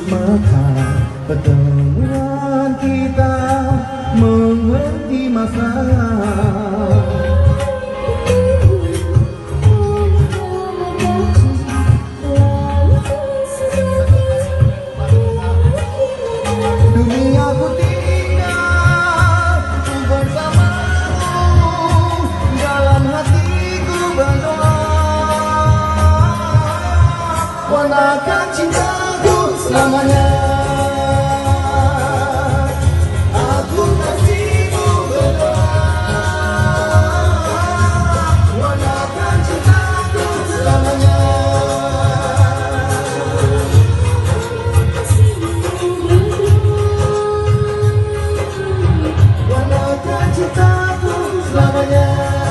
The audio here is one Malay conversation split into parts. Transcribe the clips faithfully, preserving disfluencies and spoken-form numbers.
maka pertemuan kita menghenti masa. Dunia ku tinggal, ku bersamamu, dalam hatiku berdoa. Warnakan cintaku selamanya. Aku kasihmu berdoa. Warnakan cintaku selamanya. Warnakan cintaku selamanya.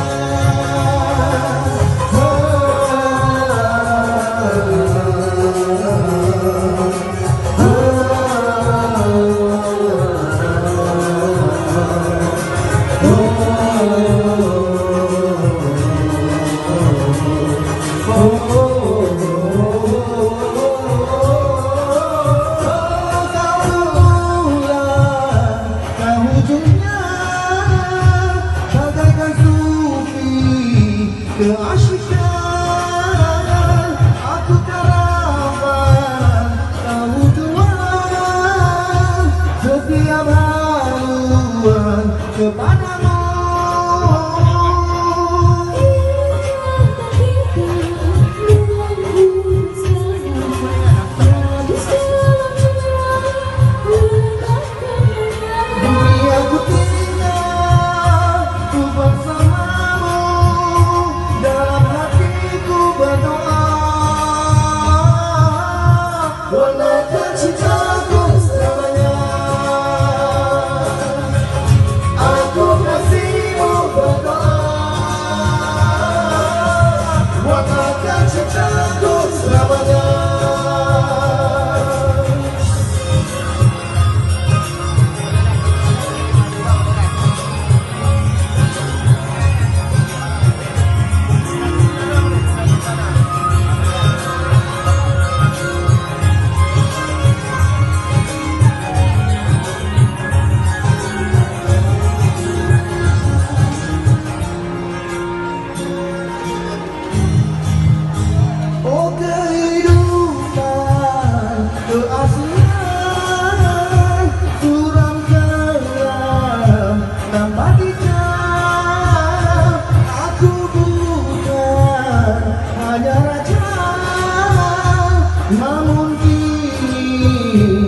Keasyikan aku karamkan kamu Tuhan, setiap haluan kepadamu. Dunia ku tinggal, ku bersamamu, dalam hatiku berdoa. Warnakan cintaku selamanya. Aku kasihmu berdoa. Warnakan cintaku selamanya. Oh kehidupan keaslian, suram kelam tanpa dicap. Aku bukan hanya raja, namun kini